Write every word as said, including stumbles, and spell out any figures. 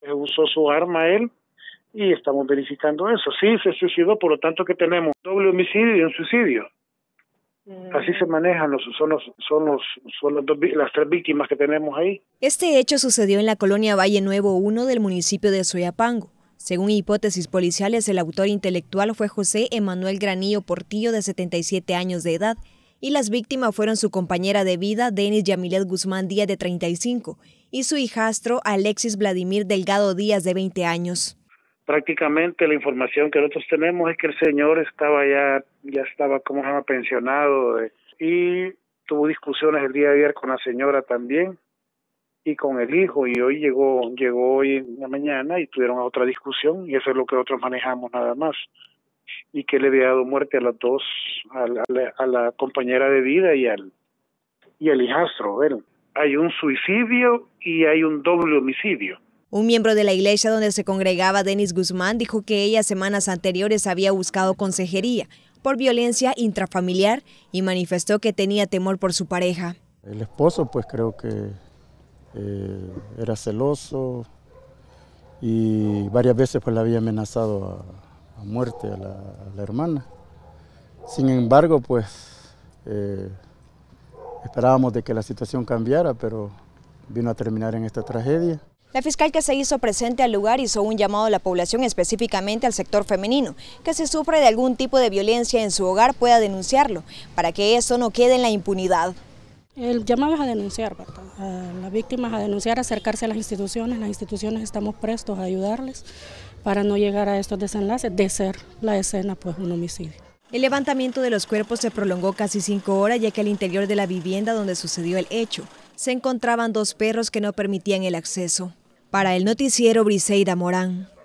usó su arma él y estamos verificando eso. Sí, se suicidó, por lo tanto que tenemos doble homicidio y un suicidio. Así se manejan los son los son los son las, dos, las tres víctimas que tenemos ahí. Este hecho sucedió en la colonia Valle Nuevo uno del municipio de Soyapango. Según hipótesis policiales, el autor intelectual fue José Emanuel Granillo Portillo, de setenta y siete años de edad, y las víctimas fueron su compañera de vida, Denis Yamilet Guzmán Díaz, de treinta y cinco, y su hijastro, Alexis Vladimir Delgado Díaz, de veinte años. Prácticamente la información que nosotros tenemos es que el señor estaba ya, ya estaba como se llama, pensionado eh, y tuvo discusiones el día de ayer con la señora también y con el hijo, y hoy llegó llegó hoy en la mañana y tuvieron otra discusión, y eso es lo que nosotros manejamos nada más, y que le había dado muerte a las dos, a la, a la, a la compañera de vida y al y al hijastro. Bueno, hay un suicidio y hay un doble homicidio. Un miembro de la iglesia donde se congregaba Denis Guzmán dijo que ella semanas anteriores había buscado consejería por violencia intrafamiliar y manifestó que tenía temor por su pareja. El esposo pues creo que eh, era celoso y varias veces pues le había amenazado a, a muerte a la, a la hermana. Sin embargo pues eh, esperábamos de que la situación cambiara, pero vino a terminar en esta tragedia. La fiscal que se hizo presente al lugar hizo un llamado a la población, específicamente al sector femenino, que si sufre de algún tipo de violencia en su hogar pueda denunciarlo, para que esto no quede en la impunidad. El llamado es a denunciar, ¿verdad? A las víctimas a denunciar, acercarse a las instituciones. Las instituciones estamos prestos a ayudarles para no llegar a estos desenlaces, de ser la escena pues un homicidio. El levantamiento de los cuerpos se prolongó casi cinco horas, ya que al interior de la vivienda donde sucedió el hecho se encontraban dos perros que no permitían el acceso. Para el noticiero, Briseida Morán.